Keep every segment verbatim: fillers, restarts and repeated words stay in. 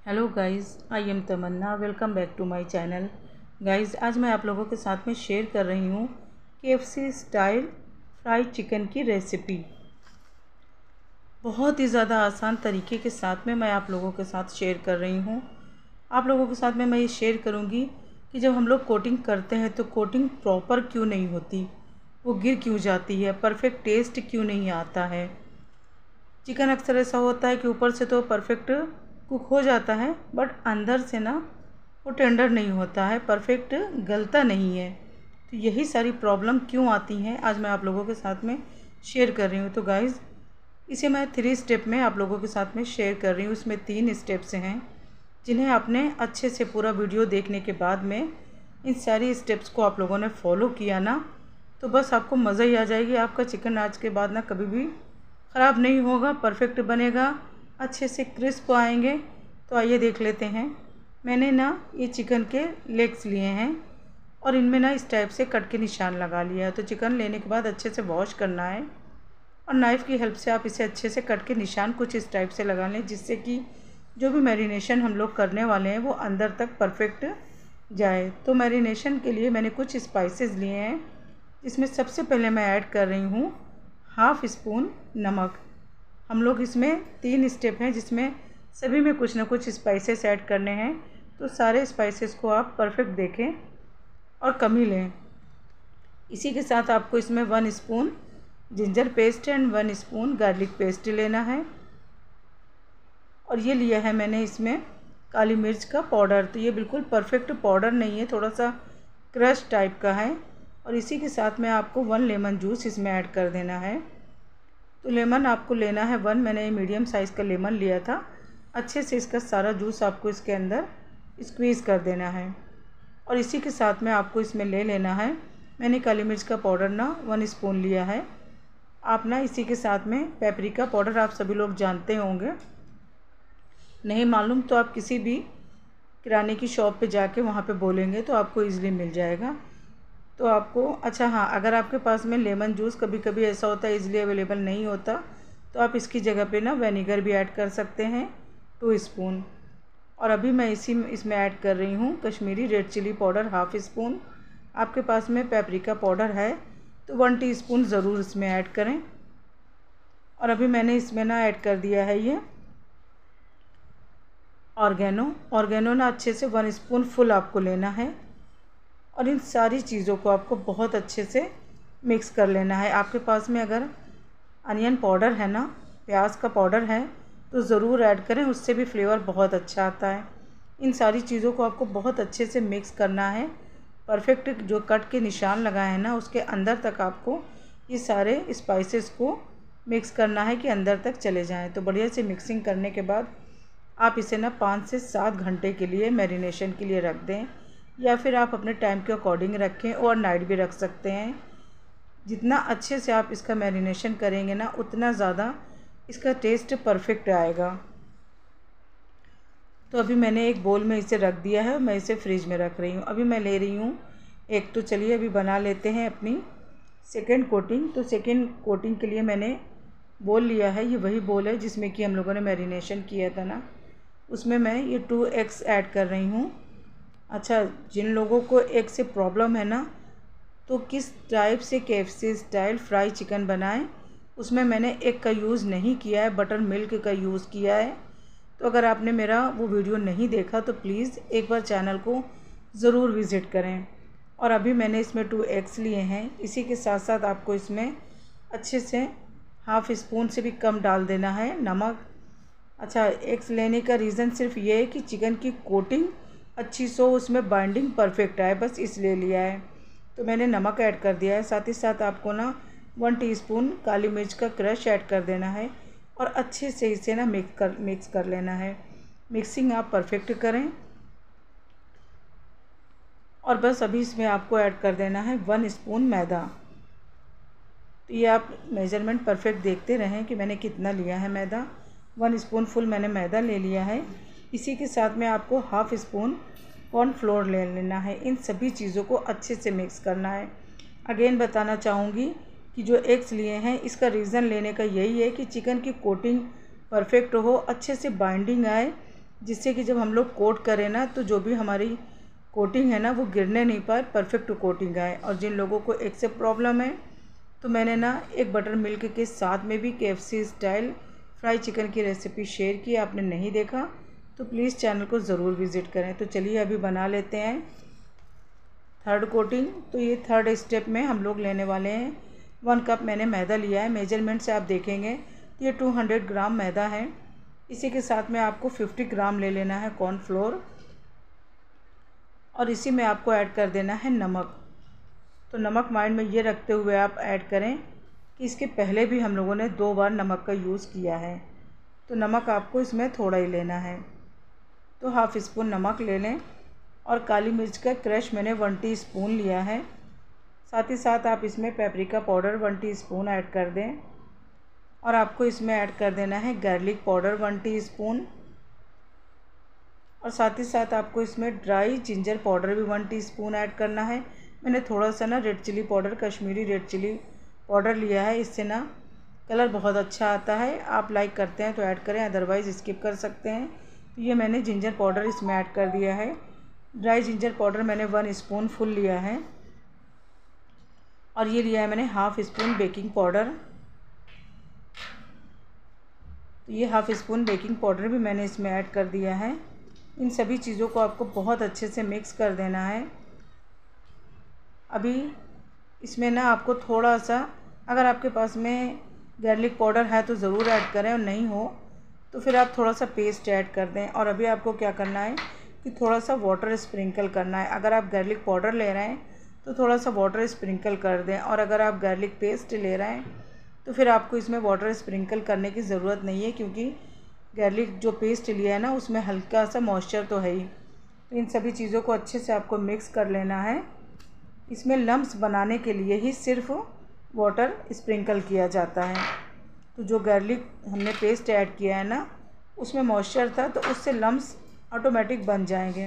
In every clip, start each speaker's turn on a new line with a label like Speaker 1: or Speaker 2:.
Speaker 1: Hello guys, I am Tamanna. Welcome back to my channel. Guys, आज मैं आप लोगों के साथ में शेयर कर रही हूँ केएफसी स्टाइल फ्राइड चिकन की रेसिपी। बहुत ही ज़्यादा आसान तरीके के साथ में मैं आप लोगों के साथ शेयर कर रही हूँ। आप लोगों के साथ में मैं ये शेयर करूँगी कि जब हम लोग कोटिंग करते हैं तो कोटिंग प्रॉपर क्यों नहीं होती, वो गिर क्यों जाती है, परफेक्ट टेस्ट क्यों नहीं आता है। चिकन अक्सर ऐसा होता है कि ऊपर से तो परफेक्ट कुक हो जाता है, बट अंदर से ना वो टेंडर नहीं होता है, परफेक्ट गलता नहीं है। तो यही सारी प्रॉब्लम क्यों आती हैं, आज मैं आप लोगों के साथ में शेयर कर रही हूँ। तो गाइज़, इसे मैं थ्री स्टेप में आप लोगों के साथ में शेयर कर रही हूँ। इसमें तीन स्टेप्स हैं जिन्हें आपने अच्छे से पूरा वीडियो देखने के बाद में इन सारी स्टेप्स को आप लोगों ने फॉलो किया ना, तो बस आपको मज़ा ही आ जाएगी। आपका चिकन आज के बाद ना कभी भी ख़राब नहीं होगा, परफेक्ट बनेगा, अच्छे से क्रिस्प आएंगे। तो आइए देख लेते हैं। मैंने ना ये चिकन के लेग्स लिए हैं और इनमें ना इस टाइप से कट के निशान लगा लिया है। तो चिकन लेने के बाद अच्छे से वॉश करना है और नाइफ़ की हेल्प से आप इसे अच्छे से कट के निशान कुछ इस टाइप से लगा लें, जिससे कि जो भी मैरिनेशन हम लोग करने वाले हैं वो अंदर तक परफेक्ट जाए। तो मैरिनेशन के लिए मैंने कुछ स्पाइसेस लिए हैं, जिसमें सबसे पहले मैं ऐड कर रही हूँ हाफ़ स्पून नमक। हम लोग इसमें तीन स्टेप हैं जिसमें सभी में कुछ ना कुछ स्पाइसेस ऐड करने हैं, तो सारे स्पाइसेस को आप परफेक्ट देखें और कम ही लें। इसी के साथ आपको इसमें one spoon ginger paste and one spoon garlic paste लेना है। और ये लिया है मैंने इसमें काली मिर्च का पाउडर। तो ये बिल्कुल परफेक्ट पाउडर नहीं है, थोड़ा सा क्रश टाइप का है। और इसी के साथ में आपको वन लेमन जूस इसमें ऐड कर देना है। तो लेमन आपको लेना है वन, मैंने ये मीडियम साइज़ का लेमन लिया था। अच्छे से इसका सारा जूस आपको इसके अंदर स्क्वीज़ कर देना है। और इसी के साथ में आपको इसमें ले लेना है, मैंने काली मिर्च का पाउडर ना वन स्पून लिया है। आप ना इसी के साथ में पेपरिका पाउडर आप सभी लोग जानते होंगे, नहीं मालूम तो आप किसी भी किराने की शॉप पे जाके वहाँ पे बोलेंगे तो आपको ईज़िली मिल जाएगा। तो आपको अच्छा हाँ, अगर आपके पास में लेमन जूस कभी कभी ऐसा होता है इजीली अवेलेबल नहीं होता, तो आप इसकी जगह पे ना विनेगर भी ऐड कर सकते हैं, टू स्पून। और अभी मैं इसी इसमें ऐड कर रही हूँ Kashmiri red chilli powder half spoon. आपके पास में पेपरिका पाउडर है तो वन टीस्पून ज़रूर इसमें ऐड करें। और अभी मैंने इसमें ना ऐड कर दिया है ये ऑर्गेनो। ऑर्गेनो ना अच्छे से वन स्पून फुल आपको लेना है और इन सारी चीज़ों को आपको बहुत अच्छे से मिक्स कर लेना है। आपके पास में अगर अनियन पाउडर है ना, प्याज का पाउडर है, तो ज़रूर ऐड करें, उससे भी फ्लेवर बहुत अच्छा आता है। इन सारी चीज़ों को आपको बहुत अच्छे से मिक्स करना है। परफेक्ट जो कट के निशान लगाए हैं ना, उसके अंदर तक आपको ये सारे स्पाइसेस को मिक्स करना है कि अंदर तक चले जाएँ। तो बढ़िया से मिक्सिंग करने के बाद आप इसे ना पाँच से सात घंटे के लिए मैरिनेशन के लिए रख दें, या फिर आप अपने टाइम के अकॉर्डिंग रखें और नाइट भी रख सकते हैं। जितना अच्छे से आप इसका मैरिनेशन करेंगे ना, उतना ज़्यादा इसका टेस्ट परफेक्ट आएगा। तो अभी मैंने एक बोल में इसे रख दिया है और मैं इसे फ्रिज में रख रही हूँ। अभी मैं ले रही हूँ एक, तो चलिए अभी बना लेते हैं अपनी सेकेंड कोटिंग। तो सेकेंड कोटिंग के लिए मैंने बोल लिया है, ये वही बोल है जिसमें कि हम लोगों ने मैरिनेशन किया था ना, उसमें मैं ये टू एग्स ऐड कर रही हूँ। अच्छा, जिन लोगों को एग से प्रॉब्लम है ना, तो किस टाइप से केएफसी स्टाइल फ्राई चिकन बनाएं, उसमें मैंने एग का यूज़ नहीं किया है, बटर मिल्क का यूज़ किया है। तो अगर आपने मेरा वो वीडियो नहीं देखा तो प्लीज़ एक बार चैनल को ज़रूर विज़िट करें। और अभी मैंने इसमें टू एग्स लिए हैं। इसी के साथ साथ आपको इसमें अच्छे से हाफ़ स्पून से भी कम डाल देना है नमक। अच्छा, एग्स लेने का रीज़न सिर्फ ये है कि चिकन की कोटिंग अच्छी सो, उसमें बाइंडिंग परफेक्ट आए, बस इसलिए लिया है। तो मैंने नमक ऐड कर दिया है। साथ ही साथ आपको ना वन टीस्पून काली मिर्च का क्रश ऐड कर देना है और अच्छे से इसे ना मिक्स कर मिक्स कर लेना है। मिक्सिंग आप परफेक्ट करें और बस अभी इसमें आपको ऐड कर देना है वन स्पून मैदा। तो ये आप मेजरमेंट परफेक्ट देखते रहें कि मैंने कितना लिया है मैदा। वन स्पून फुल मैंने मैदा ले लिया है। इसी के साथ में आपको हाफ़ स्पून कॉर्नफ्लोर ले लेना है। इन सभी चीज़ों को अच्छे से मिक्स करना है। अगेन बताना चाहूँगी कि जो एग्स लिए हैं, इसका रीज़न लेने का यही है कि चिकन की कोटिंग परफेक्ट हो, अच्छे से बाइंडिंग आए जिससे कि जब हम लोग कोट करें ना तो जो भी हमारी कोटिंग है ना वो गिरने नहीं पाए, परफेक्ट कोटिंग आए। और जिन लोगों को एक से प्रॉब्लम है तो मैंने ना एक बटर मिल्क के साथ में भी केएफसी स्टाइल फ्राई चिकन की रेसिपी शेयर की, आपने नहीं देखा तो प्लीज़ चैनल को ज़रूर विज़िट करें। तो चलिए अभी बना लेते हैं थर्ड कोटिंग। तो ये थर्ड स्टेप में हम लोग लेने वाले हैं, वन कप मैंने मैदा लिया है। मेजरमेंट से आप देखेंगे तो ये टू हंड्रेड ग्राम मैदा है। इसी के साथ में आपको फिफ्टी ग्राम ले लेना है कॉर्नफ्लोर, और इसी में आपको ऐड कर देना है नमक। तो नमक माइंड में ये रखते हुए आप ऐड करें कि इसके पहले भी हम लोगों ने दो बार नमक का यूज़ किया है, तो नमक आपको इसमें थोड़ा ही लेना है। तो हाफ़ स्पून नमक ले लें, और काली मिर्च का क्रश मैंने वन टीस्पून लिया है। साथ ही साथ आप इसमें paprika powder one teaspoon add कर दें, और आपको इसमें ऐड कर देना है गार्लिक पाउडर वन टीस्पून, और साथ ही साथ आपको इसमें ड्राई जिंजर पाउडर भी वन टीस्पून ऐड करना है। मैंने थोड़ा सा ना red chilli powder, Kashmiri red chilli powder लिया है, इससे ना कलर बहुत अच्छा आता है। आप लाइक करते हैं तो ऐड करें, अदरवाइज़ स्किप कर सकते हैं। तो ये मैंने जिंजर पाउडर इसमें ऐड कर दिया है। ड्राई जिंजर पाउडर मैंने वन स्पून फुल लिया है, और ये लिया है मैंने हाफ़ स्पून बेकिंग पाउडर। तो ये हाफ़ स्पून बेकिंग पाउडर भी मैंने इसमें ऐड कर दिया है। इन सभी चीज़ों को आपको बहुत अच्छे से मिक्स कर देना है। अभी इसमें ना आपको थोड़ा सा, अगर आपके पास में गार्लिक पाउडर है तो ज़रूर ऐड करें, और नहीं हो तो फिर आप थोड़ा सा पेस्ट ऐड कर दें। और अभी आपको क्या करना है कि थोड़ा सा वाटर स्प्रिंकल करना है। अगर आप गार्लिक पाउडर ले रहे हैं तो थोड़ा सा वाटर स्प्रिंकल कर दें, और अगर आप गार्लिक पेस्ट ले रहे हैं तो फिर आपको इसमें वाटर स्प्रिंकल करने की ज़रूरत नहीं है, क्योंकि गार्लिक जो पेस्ट लिया है ना उसमें हल्का सा मॉइस्चर तो है ही। तो इन सभी चीज़ों को अच्छे से आपको मिक्स कर लेना है। इसमें लम्स बनाने के लिए ही सिर्फ वाटर स्प्रिंकल किया जाता है। तो जो गार्लिक हमने पेस्ट ऐड किया है ना उसमें मॉइस्चर था, तो उससे लम्स ऑटोमेटिक बन जाएंगे।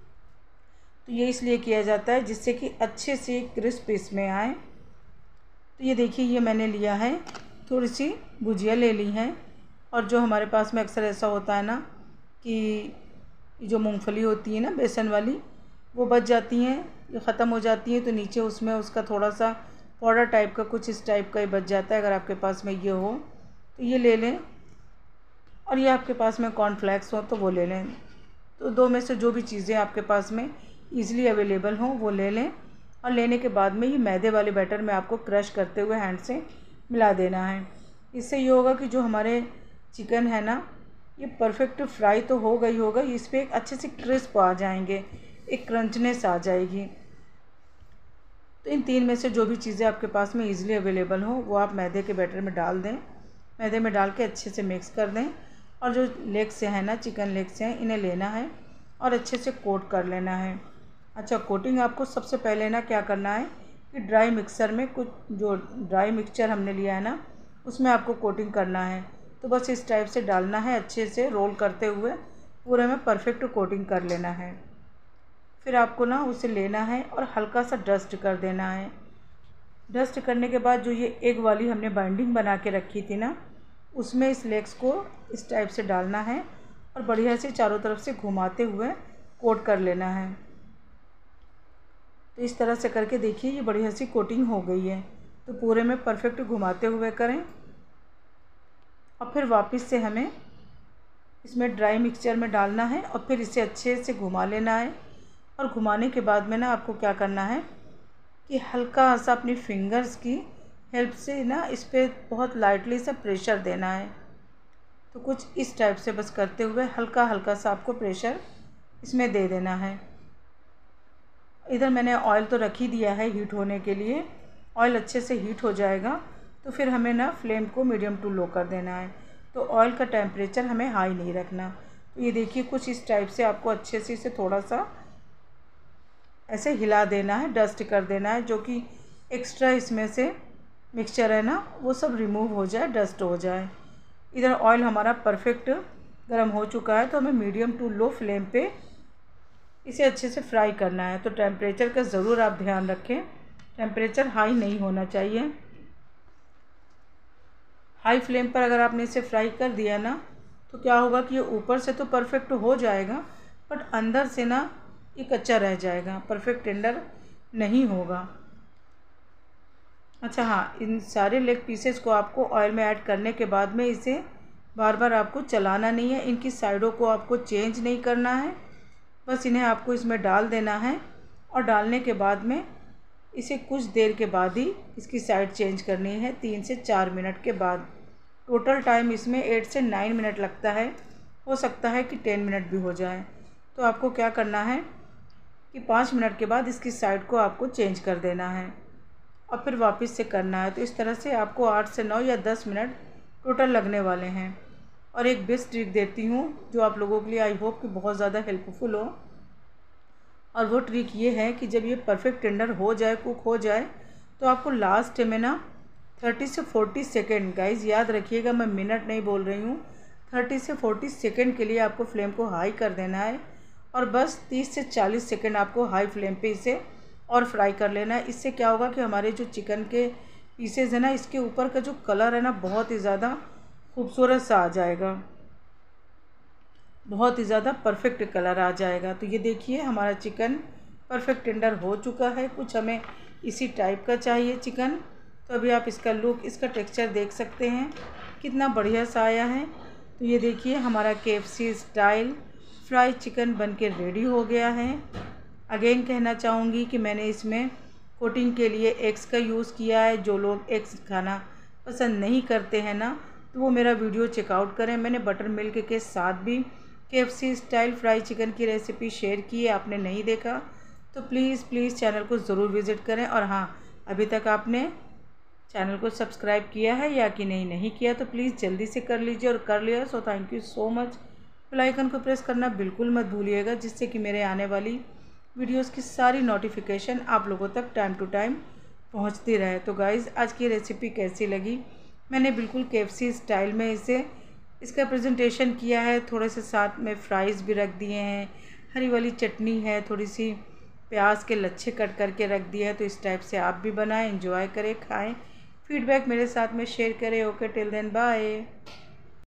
Speaker 1: तो ये इसलिए किया जाता है जिससे कि अच्छे से क्रिस्प इसमें आए। तो ये देखिए, ये मैंने लिया है, थोड़ी सी भुजिया ले ली है। और जो हमारे पास में अक्सर ऐसा होता है ना कि जो मूंगफली होती है ना बेसन वाली, वो बच जाती हैं, ये ख़त्म हो जाती है, तो नीचे उसमें उसका थोड़ा सा पाउडर टाइप का कुछ इस टाइप का ही बच जाता है। अगर आपके पास में ये हो तो ये ले लें, और ये आपके पास में कॉर्नफ्लेक्स हो तो वो ले लें। तो दो में से जो भी चीज़ें आपके पास में ईज़िली अवेलेबल हों वो ले लें। और लेने के बाद में ये मैदे वाले बैटर में आपको क्रश करते हुए हैंड से मिला देना है। इससे ये होगा कि जो हमारे चिकन है ना ये परफेक्ट फ्राई तो हो गई होगा, इस पर एक अच्छे से क्रिस्प आ जाएंगे, एक क्रंचनेस आ जाएगी। तो इन तीन में से जो भी चीज़ें आपके पास में ईज़िली अवेलेबल हो वो आप मैदे के बैटर में डाल दें। मैदे में डाल के अच्छे से मिक्स कर दें, और जो लेग से है ना, चिकन लेग से हैं, इन्हें लेना है और अच्छे से कोट कर लेना है। अच्छा, कोटिंग आपको सबसे पहले ना क्या करना है कि ड्राई मिक्सर में कुछ जो ड्राई मिक्सचर हमने लिया है ना उसमें आपको कोटिंग करना है। तो बस इस टाइप से डालना है, अच्छे से रोल करते हुए पूरे में परफेक्ट कोटिंग कर लेना है। फिर आपको ना उसे लेना है और हल्का सा डस्ट कर देना है। डस्ट करने के बाद जो ये एग वाली हमने बाइंडिंग बना के रखी थी ना उसमें इस लेग्स को इस टाइप से डालना है, और बढ़िया से चारों तरफ से घुमाते हुए कोट कर लेना है। तो इस तरह से करके देखिए, ये बढ़िया सी कोटिंग हो गई है। तो पूरे में परफेक्ट घुमाते हुए करें, और फिर वापस से हमें इसमें ड्राई मिक्सचर में डालना है, और फिर इसे अच्छे से घुमा लेना है। और घुमाने के बाद में ना आपको क्या करना है कि हल्का सा अपनी फिंगर्स की हेल्प से ना इस पर बहुत लाइटली सा प्रेशर देना है। तो कुछ इस टाइप से बस करते हुए हल्का हल्का सा आपको प्रेशर इसमें दे देना है। इधर मैंने ऑयल तो रख ही दिया है हीट होने के लिए। ऑयल अच्छे से हीट हो जाएगा तो फिर हमें ना फ्लेम को मीडियम टू लो कर देना है। तो ऑयल का टेम्परेचर हमें हाई नहीं रखना। तो ये देखिए, कुछ इस टाइप से आपको अच्छे से इसे थोड़ा सा ऐसे हिला देना है, डस्ट कर देना है, जो कि एक्स्ट्रा इसमें से मिक्सचर है ना वो सब रिमूव हो जाए, डस्ट हो जाए। इधर ऑयल हमारा परफेक्ट गर्म हो चुका है, तो हमें मीडियम टू लो फ्लेम पे इसे अच्छे से फ्राई करना है। तो टेम्परेचर का ज़रूर आप ध्यान रखें, टेम्परेचर हाई नहीं होना चाहिए। हाई फ्लेम पर अगर आपने इसे फ्राई कर दिया ना तो क्या होगा कि ये ऊपर से तो परफेक्ट हो जाएगा बट अंदर से ना ये कच्चा रह जाएगा, परफेक्ट टेंडर नहीं होगा। अच्छा हाँ, इन सारे लेग पीसेस को आपको ऑयल में ऐड करने के बाद में इसे बार बार आपको चलाना नहीं है, इनकी साइडों को आपको चेंज नहीं करना है, बस इन्हें आपको इसमें डाल देना है और डालने के बाद में इसे कुछ देर के बाद ही इसकी साइड चेंज करनी है, तीन से चार मिनट के बाद। टोटल टाइम इसमें एट से नाइन मिनट लगता है, हो सकता है कि टेन मिनट भी हो जाए। तो आपको क्या करना है कि पाँच मिनट के बाद इसकी साइड को आपको चेंज कर देना है और फिर वापस से करना है। तो इस तरह से आपको आठ से नौ या दस मिनट टोटल लगने वाले हैं। और एक बेस्ट ट्रिक देती हूँ जो आप लोगों के लिए आई होप कि बहुत ज़्यादा हेल्पफुल हो, और वो ट्रिक ये है कि जब ये परफेक्ट टेंडर हो जाए, कुक हो जाए, तो आपको लास्ट में ना थर्टी से फोर्टी सेकेंड, गाइज याद रखिएगा मैं मिनट नहीं बोल रही हूँ, थर्टी से फोर्टी सेकेंड के लिए आपको फ्लेम को हाई कर देना है और बस तीस से चालीस सेकेंड आपको हाई फ्लेम पे इसे और फ्राई कर लेना है। इससे क्या होगा कि हमारे जो चिकन के पीसेज है ना, इसके ऊपर का जो कलर है ना बहुत ही ज़्यादा खूबसूरत सा आ जाएगा, बहुत ही ज़्यादा परफेक्ट कलर आ जाएगा। तो ये देखिए हमारा चिकन परफेक्ट टेंडर हो चुका है। कुछ हमें इसी टाइप का चाहिए चिकन। तो अभी आप इसका लुक, इसका टेक्सचर देख सकते हैं कितना बढ़िया सा आया है। तो ये देखिए हमारा केएफसी स्टाइल फ्राई चिकन बनके रेडी हो गया है। अगेन कहना चाहूँगी कि मैंने इसमें कोटिंग के लिए एग्स का यूज़ किया है। जो लोग एग्स खाना पसंद नहीं करते हैं ना, तो वो मेरा वीडियो चेकआउट करें। मैंने बटर मिल्क के साथ भी केएफसी स्टाइल फ्राई चिकन की रेसिपी शेयर की है, आपने नहीं देखा तो प्लीज़ प्लीज़ चैनल को ज़रूर विज़िट करें। और हाँ, अभी तक आपने चैनल को सब्सक्राइब किया है या कि नहीं नहीं किया तो प्लीज़ जल्दी से कर लीजिए, और कर लिया so thank you so much. Bell icon को प्रेस करना बिल्कुल मत भूलिएगा, जिससे कि मेरे आने वाली वीडियोस की सारी नोटिफिकेशन आप लोगों तक टाइम टू टाइम पहुंचती रहे। तो गाइज़ आज की रेसिपी कैसी लगी? मैंने बिल्कुल केएफसी स्टाइल में इसे इसका प्रेजेंटेशन किया है। थोड़े से साथ में फ्राइज़ भी रख दिए हैं, हरी वाली चटनी है, थोड़ी सी प्याज के लच्छे कट करके रख दिए हैं। तो इस टाइप से आप भी बनाएं, एंजॉय करें, खाएं, फीडबैक मेरे साथ में शेयर करें। Okay, till then bye.